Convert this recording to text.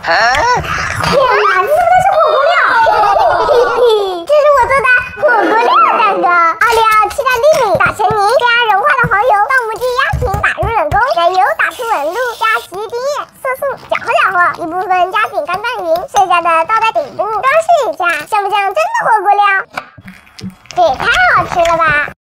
哪，这不是火锅料？这是我做的火锅料蛋糕。奥利奥期待粒米打成泥，加融化的黄油到母鸡压平，打入冷宫，给油打出纹路，加洗衣精液、色素，搅和搅和，一部分加饼干拌匀，剩下的倒在顶部，装饰一下，像不像真的火锅料？这也太好吃了吧！